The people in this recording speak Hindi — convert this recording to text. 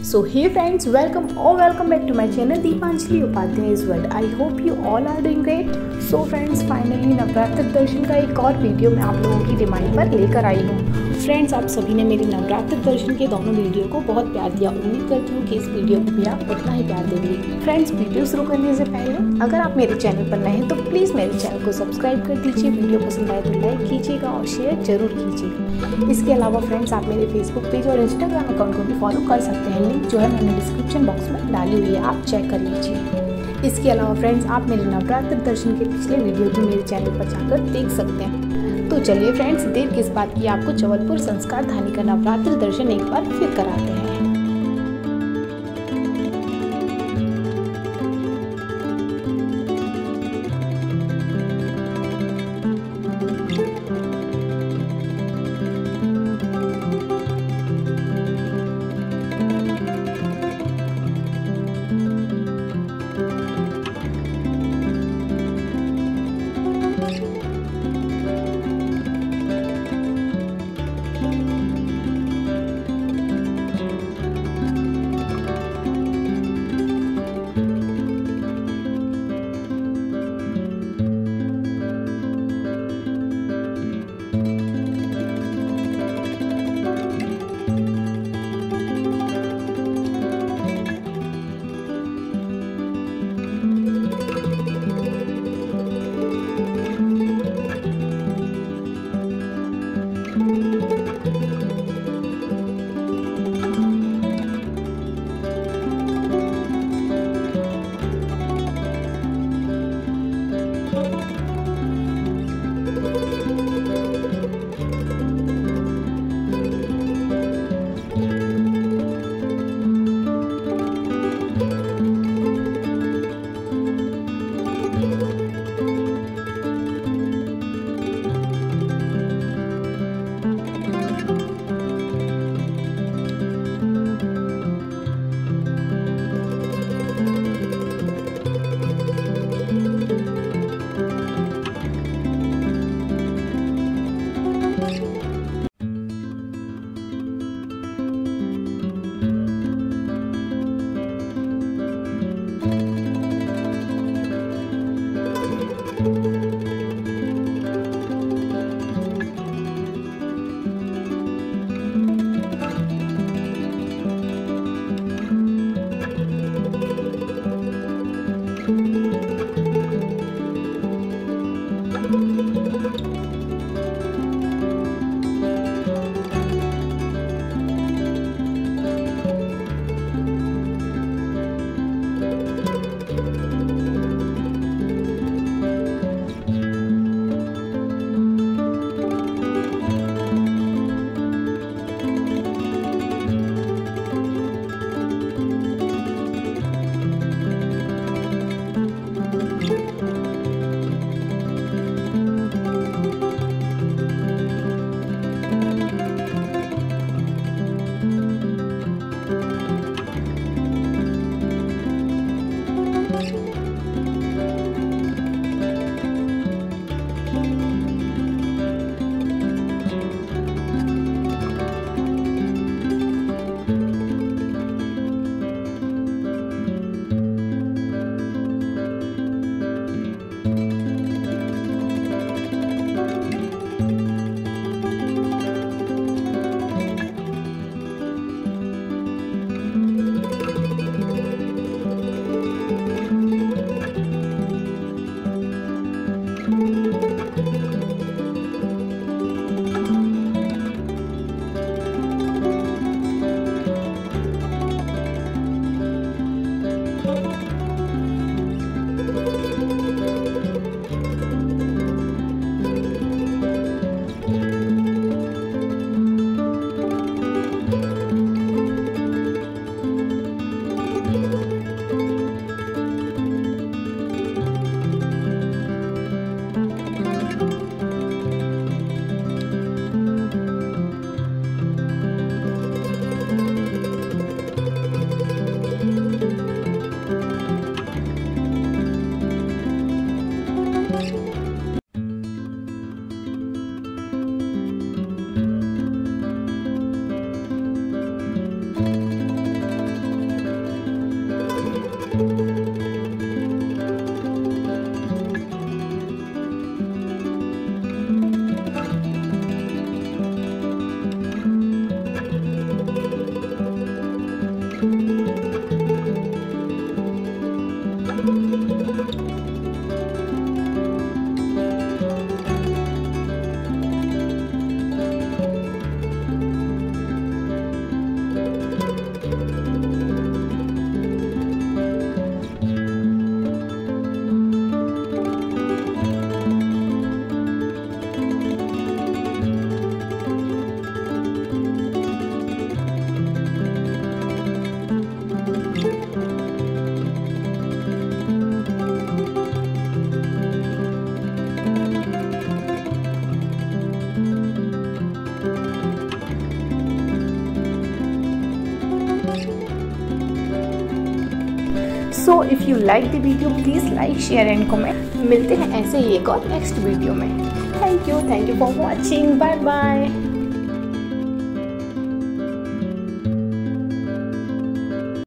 So hey friends, welcome back to my channel Deepanjali Upadhyay's world. I hope you all are doing great. So friends, finally Navratra दर्शन का एक और वीडियो मैं आप लोगों की डिमांड पर लेकर आई हूँ। फ्रेंड्स, आप सभी ने मेरी नवरात्र दर्शन के दोनों वीडियो को बहुत प्यार दिया। उम्मीद करती हूँ कि इस वीडियो को भी आप उतना ही प्यार देंगे। फ्रेंड्स, वीडियो शुरू करने से पहले अगर आप मेरे चैनल पर नए हैं तो प्लीज़ मेरे चैनल को सब्सक्राइब कर दीजिए। वीडियो पसंद आए तो लाइक कीजिएगा और शेयर जरूर कीजिएगा। इसके अलावा फ्रेंड्स, आप मेरे फेसबुक पेज और इंस्टाग्राम अकाउंट को भी फॉलो कर सकते हैं। लिंक जो है मैंने डिस्क्रिप्शन बॉक्स में डाली हुई है, आप चेक कर लीजिए। इसके अलावा फ्रेंड्स, आप मेरे नवरात्र दर्शन के पिछले वीडियो भी मेरे चैनल पर जाकर देख सकते हैं। तो चलिए फ्रेंड्स, देर किस बात की, आपको जबलपुर संस्कार धानी का नवरात्र दर्शन एक बार फिर कराते हैं। So if you like the video please like share and comment. मिलते हैं ऐसे ही एक और नेक्स्ट वीडियो में। Thank you for watching. Bye bye.